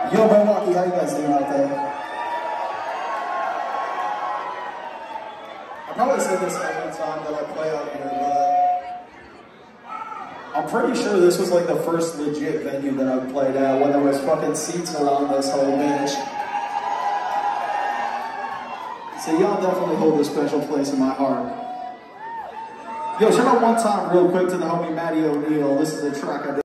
Yo, Milwaukee, how you guys doing out there? I probably said this every time that I play out here, but I'm pretty sure this was like the first legit venue that I played at when there was fucking seats around this whole bitch. So y'all definitely hold a special place in my heart. Yo, shout out one time real quick to the homie Matty O'Neal. This is the track I did.